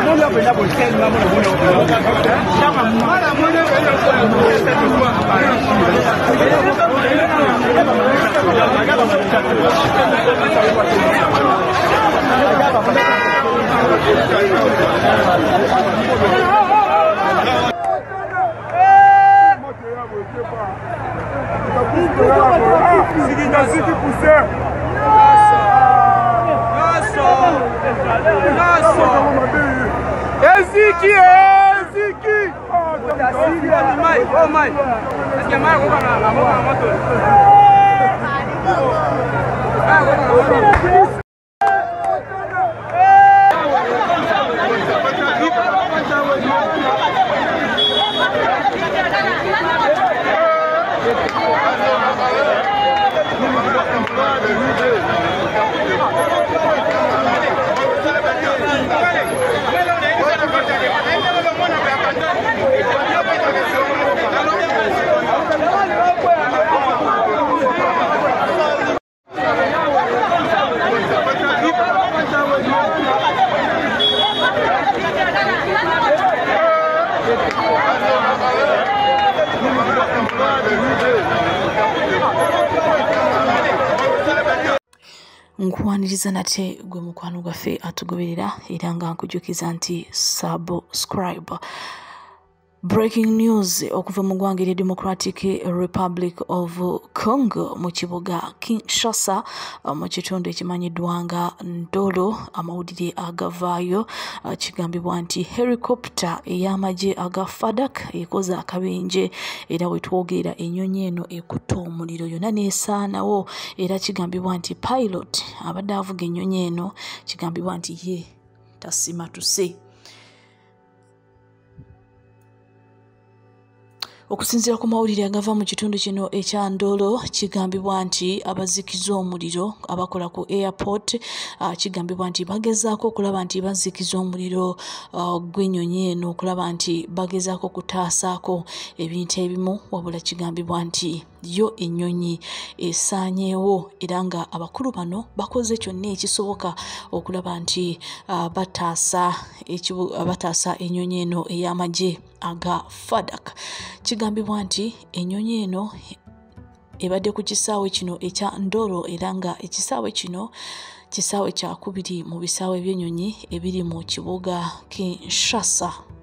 Nkwaniriza nate gwe mukwano gwaffe atugoberera era nga nkujukiza nti subscribe. Breaking news okuva mu ggwanga erya Democratic Republic of Congo mu kibuga Kinshasa mu kitundu ekimanyiddwa nga Ndolo. Amawulire agavaayo kigambibwa nti helicopter ey'amagye aga FARDC ekoze akabenje era wetwogera ennyonyi eno ekutta omuliro yonna n'esaanawo, era kigambibwa nti pilot abadde avuga ennyonyi eno kigambibwa nti ye tasimatuse. Okusinziira ku mawulire agava mu kitundu kino ekya Ndolo kigambibwa nti abazikiza omuliro abakola ku airport kigambibwa nti bagezaako okulaba nti bazikiza omuliro gw'ennyonyi eno, okulaba nti bagezaako kutaasaako ebintu ebimu, wabula kigambibwa nti yo ennyonyi esaanyeewo era nga abakulu bano bakoze kyonna ekisoboka okulaba nti bataasa ennyonyi eno ey'amagye aga FARDC. Kigambibwa nti ennyonyi eno ebadde ku kisaawe kino ekya Ndolo era nga ekisaawe kino kisaawe kyakubiri mu bisaawe by'ennyonyi ebiri mu kibuga Kinshasa.